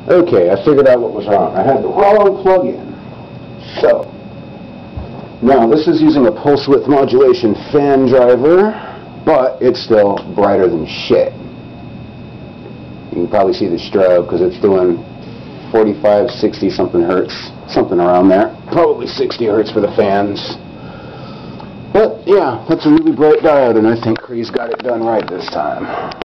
Okay, I figured out what was wrong. I had the wrong plug-in. So, now this is using a pulse width modulation fan driver, but it's still brighter than shit. You can probably see the strobe because it's doing 45, 60 something hertz, something around there. Probably 60 hertz for the fans. But yeah, that's a really bright diode, and I think Cree's got it done right this time.